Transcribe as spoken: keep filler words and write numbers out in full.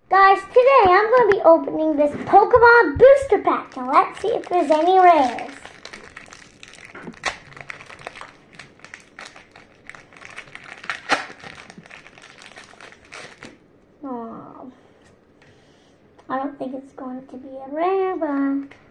Guys, today I'm going to be opening this Pokemon Booster Pack. Now let's see if there's any rares. Oh, I don't think it's going to be a rare, but